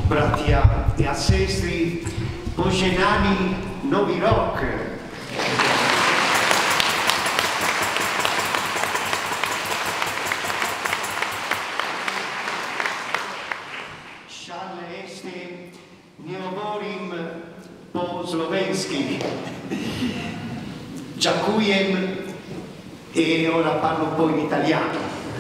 bratia e a sestri poženaný Nový rok. Šale este, ne hovorím po slovensky. Ďakujem e ora parlo un po' in italiano.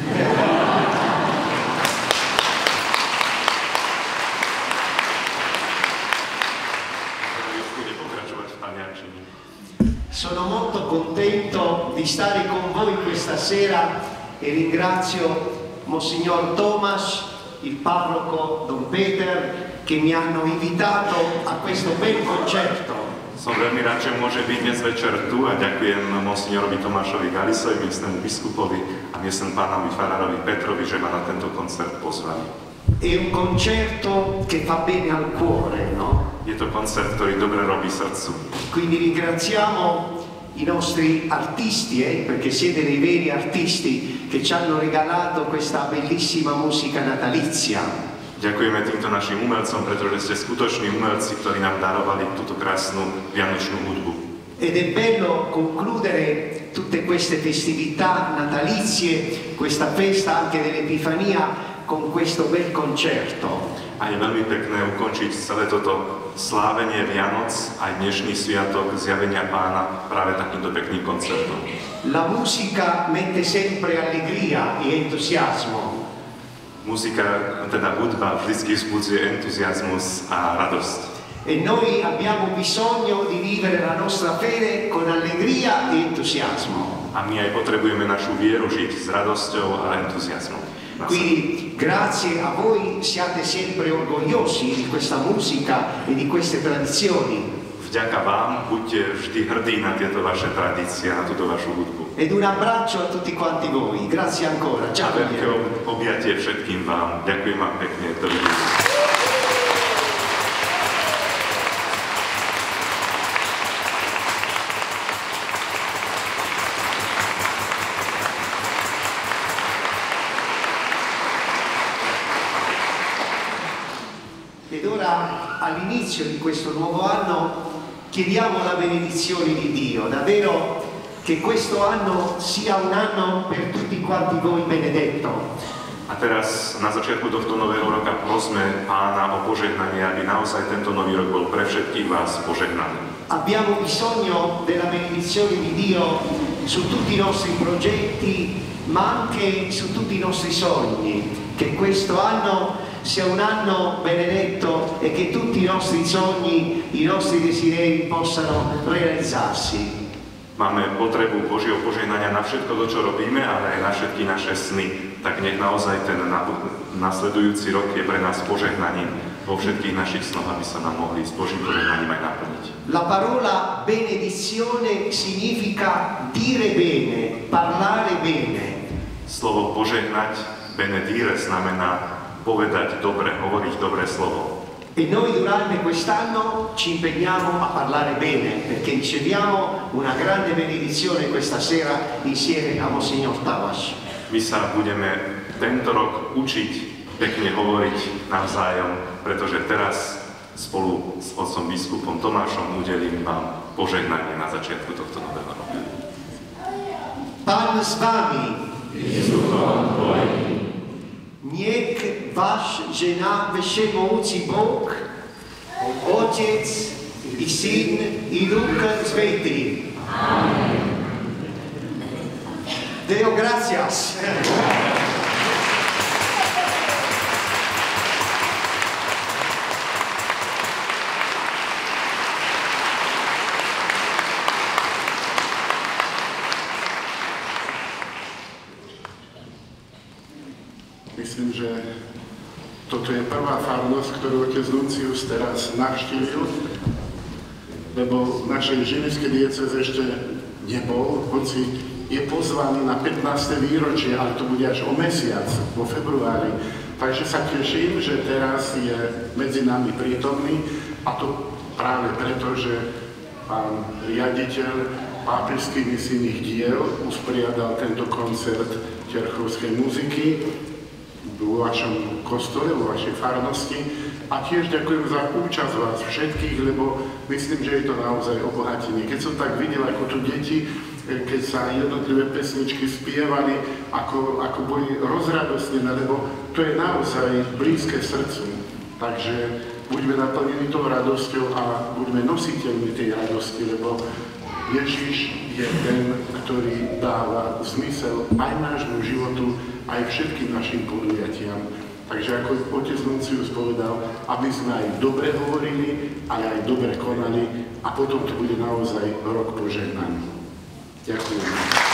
Sono molto contento di stare con voi questa sera e ringrazio Monsignor Tomas, il parroco Don Peter, che mi hanno invitato a questo bel concerto. Som veľmi rád, že môže byť dnes večer tu a ďakujem monsignorovi Tomášovi Galisovi, miestnemu biskupovi a miestnemu pánovi farárovi Petrovi, že ma na tento koncert pozvali. È un concerto che fa bene al cuore, no? Je to koncert, ktorý dobre robí srdcu. Quindi ringraziamo i nostri artisti, perché siete dei veri artisti che ci hanno regalato questa bellissima musica natalizia. Ďakujeme týmto našim umelcom, pretože ste skutoční umelci, ktorí nám darovali túto krásnu vianočnú hudbu. Ed è bello concludere tutte queste festività natalizie, questa festa anche dell'Epifania, con questo bel concerto. A je veľmi pekné ukončiť celé toto slávenie Vianoc, aj dnešný sviatok zjavenia Pána práve takýmto pekným koncertom. La musica mette sempre allegria e entusiasmo. Muzika, teda hudba, vždy vzbudzuje entuziasmus a radosť. E noi abbiamo bisogno di vivere la nostra fede con allegria e entusiasmo. A my aj potrebujeme našu vieru žiť s radosťou a entuziasmom. Quindi grazie a voi siate sempre orgogliosi di questa musica e di queste tradizioni. Vďaka vám, buďte vždy hrdí na tieto vaše tradície, na túto vašu hudbu. Ed un abbraccio a tutti quanti voi. Grazie ancora. Ciao. A veľké objatie všetkým vám. Ďakujem vám pekne. Dovidenia. Ed ora, all'inizio di questo nuovo anno, chiediamo la benedizione di Dio, davvero che questo anno sia un anno per tutti quanti voi benedetto. A teraz na začiatku tohto nového roka prosme Pána o požehnanie, aby naozaj tento nový rok bol pre všetkých vás požehnaný. Abbiamo bisogno della benedizione di Dio su tutti i nostri progetti, ma anche su tutti i nostri sogni, che questo anno sia un anno benedetto e che tutti i nostri sogni, i nostri desideri possano realizzarsi. Máme potrebu Božieho požehnania na všetko to, čo robíme, ale aj na všetky naše sny. Tak nech naozaj ten nasledujúci rok je pre nás požehnaním vo všetkých našich snoch, aby sa nám mohli s Božím požehnaním aj naplniť. La parola benedizione significa dire bene, parlare bene. Slovo požehnať, benedire, znamená povedať dobre, hovoriť dobré slovo. E noi durante quest'anno ci impegniamo a parlare bene, perché riceviamo una grande benedizione questa sera insieme a Monsignor Tamas. My sa budeme tento rok učiť pekne hovoriť navzájom, pretože teraz spolu s otcom biskupom Tomášom udelím vám požehnanie na začiatku tohto nového roka. Pan s vami. Niech wasz żena wszechmogący Bóg, Ojciec i Syn i Duch Święty. Amen. Deo gracias. Myslím, že toto je prvá farnosť, ktorú otec Nuncius teraz navštívil, lebo v našej žilinskej diecéze ešte nebol, hoci je pozvaný na 15. výročie, ale to bude až o mesiac, vo februári. Takže sa teším, že teraz je medzi nami prítomný, a to práve preto, že pán riaditeľ pápežských misijných diel usporiadal tento koncert terchovskej muziky vo vašom kostole, vo vašej farnosti. A tiež ďakujem za účasť vás všetkých, lebo myslím, že je to naozaj obohatenie. Keď som tak videl, ako tu deti, keď sa jednotlivé pesničky spievali, ako boli rozradostnené, lebo to je naozaj blízke srdcu. Takže buďme naplnení tou radosťou a buďme nositeľmi tej radosti, lebo Ježiš je ten, ktorý dáva zmysel aj nášmu životu, aj všetkým našim podujatiam. Takže ako otec Nuncius povedal, aby sme aj dobre hovorili, ale aj dobre konali a potom to bude naozaj rok požehnaný. Ďakujem.